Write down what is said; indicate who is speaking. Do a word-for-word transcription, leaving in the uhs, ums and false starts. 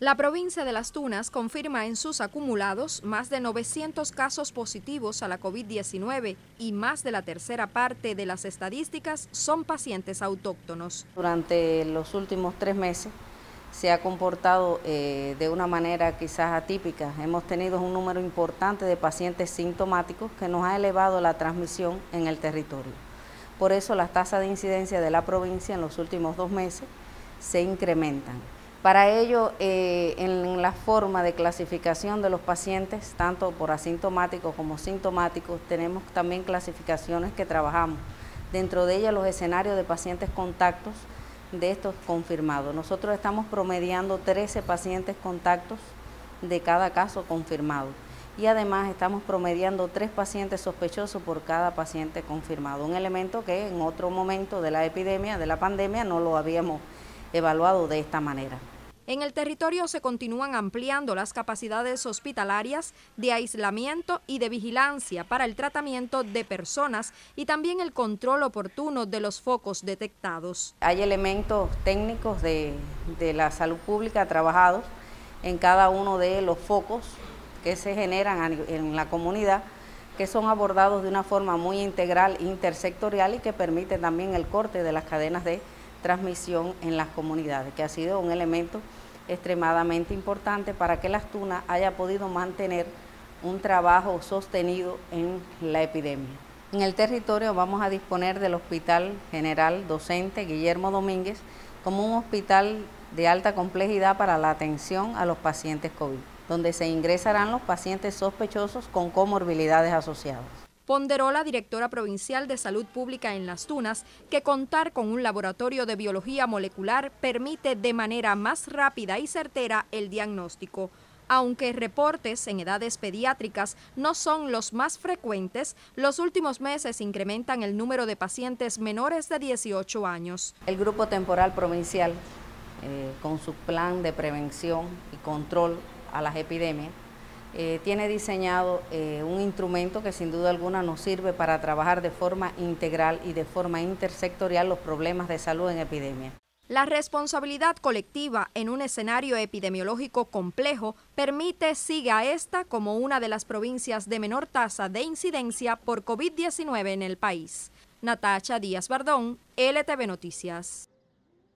Speaker 1: La provincia de Las Tunas confirma en sus acumulados más de novecientos casos positivos a la COVID diecinueve y más de la tercera parte de las estadísticas son pacientes autóctonos.
Speaker 2: Durante los últimos tres meses se ha comportado eh, de una manera quizás atípica. Hemos tenido un número importante de pacientes sintomáticos que nos ha elevado la transmisión en el territorio. Por eso las tasas de incidencia de la provincia en los últimos dos meses se incrementan. Para ello, eh, en la forma de clasificación de los pacientes, tanto por asintomáticos como sintomáticos, tenemos también clasificaciones que trabajamos. Dentro de ellas, los escenarios de pacientes contactos de estos confirmados. Nosotros estamos promediando trece pacientes contactos de cada caso confirmado. Y además estamos promediando tres pacientes sospechosos por cada paciente confirmado. Un elemento que en otro momento de la epidemia, de la pandemia, no lo habíamos evaluado de esta manera.
Speaker 1: En el territorio se continúan ampliando las capacidades hospitalarias de aislamiento y de vigilancia para el tratamiento de personas y también el control oportuno de los focos detectados.
Speaker 2: Hay elementos técnicos de, de la salud pública trabajados en cada uno de los focos que se generan en la comunidad, que son abordados de una forma muy integral, intersectorial y que permite también el corte de las cadenas de transmisión en las comunidades, que ha sido un elemento extremadamente importante para que Las Tunas haya podido mantener un trabajo sostenido en la epidemia. En el territorio vamos a disponer del Hospital General Docente Guillermo Domínguez como un hospital de alta complejidad para la atención a los pacientes COVID, donde se ingresarán los pacientes sospechosos con comorbilidades asociadas.
Speaker 1: Ponderó la directora provincial de Salud Pública en Las Tunas que contar con un laboratorio de biología molecular permite de manera más rápida y certera el diagnóstico. Aunque reportes en edades pediátricas no son los más frecuentes, los últimos meses incrementan el número de pacientes menores de dieciocho años.
Speaker 2: El Grupo Temporal Provincial, eh, con su plan de prevención y control a las epidemias, Eh, tiene diseñado eh, un instrumento que sin duda alguna nos sirve para trabajar de forma integral y de forma intersectorial los problemas de salud en epidemia.
Speaker 1: La responsabilidad colectiva en un escenario epidemiológico complejo permite siga esta como una de las provincias de menor tasa de incidencia por COVID diecinueve en el país. Natacha Díaz Bardón, L T V Noticias.